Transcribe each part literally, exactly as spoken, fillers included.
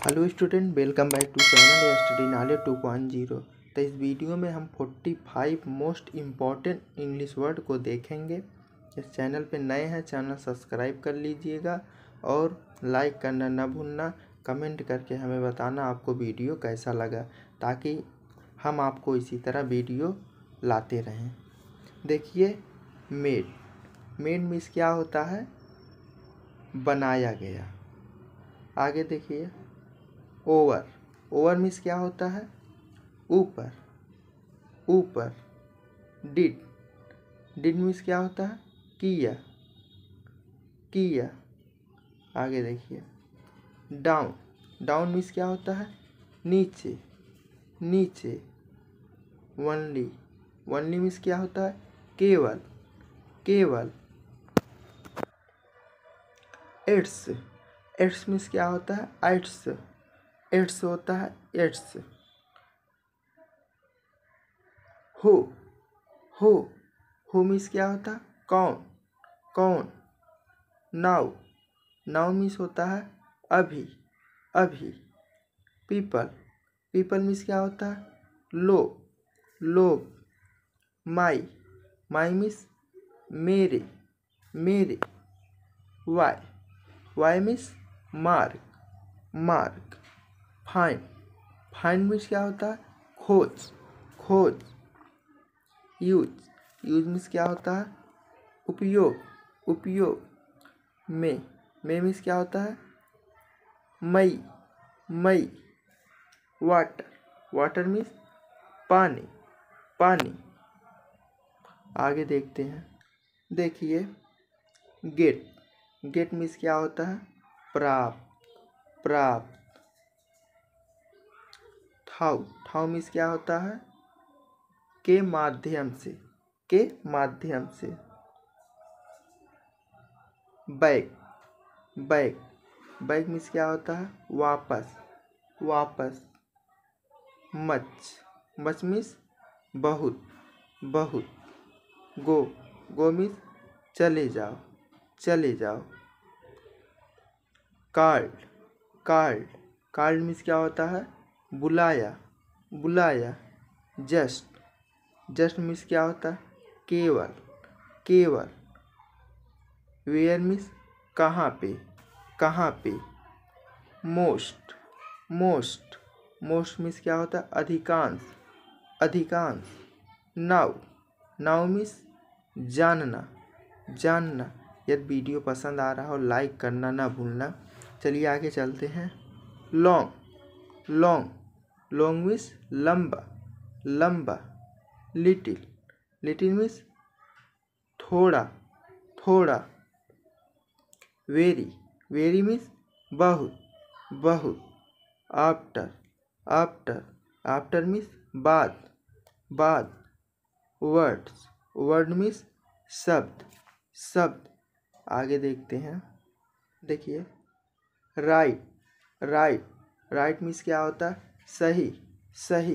Hello student, welcome back to channel study knowledge two point zero. तो इस video में हम पैंतालीस मोस्ट इम्पॉर्टेंट इंग्लिश वर्ड को देखेंगे। इस चैनल पे नए हैं, चैनल सब्सक्राइब कर लीजिएगा और लाइक करना ना भूलना। कमेंट करके हमें बताना आपको वीडियो कैसा लगा, ताकि हम आपको इसी तरह वीडियो लाते रहें। देखिए, मेड मेड मीन्स क्या होता है? बनाया गया। आगे देखिए, ओवर ओवर मीन्स क्या होता है? ऊपर ऊपर। डिड डिड मीन्स क्या होता है? किया किया। आगे देखिए, डाउन डाउन मीन्स क्या होता है? नीचे नीचे। वनली वनली मीन्स क्या होता है? केवल केवल। एट्स एट्स मीन्स क्या होता है? एट्स एट्स होता है एट्स। हो हो हो मीन्स क्या होता है? कौन कौन। नाउ नाउ मीन्स होता है अभी अभी। पीपल पीपल मीन्स क्या होता है? लोग लोग। माई माई मीन्स मेरे मेरे। Why why means mark mark. Find find means क्या होता है? खोज खोज। यूज यूज मीन्स क्या होता है? उपयोग उपयोग। मे मे मीन्स क्या होता है? May may. Water water means पानी पानी। आगे देखते हैं। देखिए, गेट गेट मीन्स क्या होता है? प्राप्त प्राप्त। थाउ थाउ मीन्स क्या होता है? के माध्यम से के माध्यम से। बैक बैक बैक मीन्स क्या होता है? वापस वापस। मच मच मीन्स बहुत बहुत। गो गो मीन्स चले जाओ चले जाओ। कार्ड कार्ड कार्ड मीन्स क्या होता है? बुलाया बुलाया। जस्ट जस्ट मीन्स क्या होता है? केवल केवल। वेयर मीन्स कहाँ पे कहाँ पे। मोस्ट मोस्ट मोस्ट मीन्स क्या होता है? अधिकांश अधिकांश। नाउ नाउ मीन्स जानना जानना। यदि वीडियो पसंद आ रहा हो लाइक करना ना भूलना। चलिए आगे चलते हैं। लॉन्ग लॉन्ग लॉन्ग मीन्स लंबा लंबा। लिटिल लिटिल मीन्स थोड़ा थोड़ा। वेरी वेरी मीन्स बहुत बहुत। आफ्टर आफ्टर आफ्टर मीन्स बाद बाद। वर्ड्स वर्ड मीन्स शब्द शब्द। आगे देखते हैं। देखिए, राइट राइट राइट मीन्स क्या होता है? सही सही।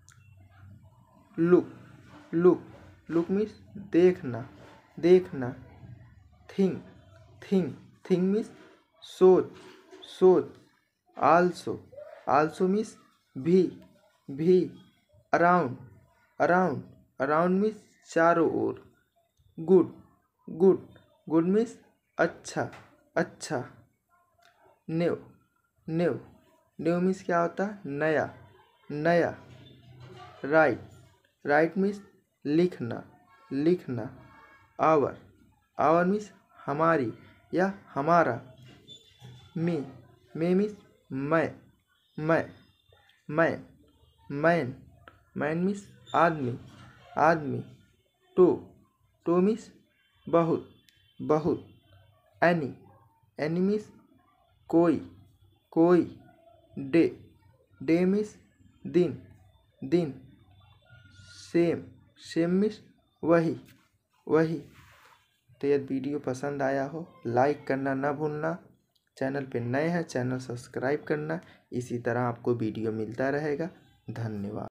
लुक लुक लुक मीन्स देखना देखना। थिंक थिंक थिंक मीन्स सोच सोच। आल्सो आल्सो मीन्स भी भी। अराउंड अराउंड अराउंड मीन्स चारों ओर। गुड गुड गुड मीन्स अच्छा अच्छा। न्यू न्यू न्यू मीन्स क्या होता है? नया नया। राइट राइट मीन्स लिखना लिखना। आवर आवर मीन्स हमारी या हमारा। मी मे मीन्स मैं मैं मैं। मैन मैन मीन्स आदमी आदमी। टू टू मीन्स बहुत बहुत। एनी एनी मीन्स कोई कोई। डे डे मीन्स दिन दिन। सेम सेम मीन्स वही वही। तो यदि वीडियो पसंद आया हो लाइक करना ना भूलना। चैनल पे नए हैं, चैनल सब्सक्राइब करना। इसी तरह आपको वीडियो मिलता रहेगा। धन्यवाद।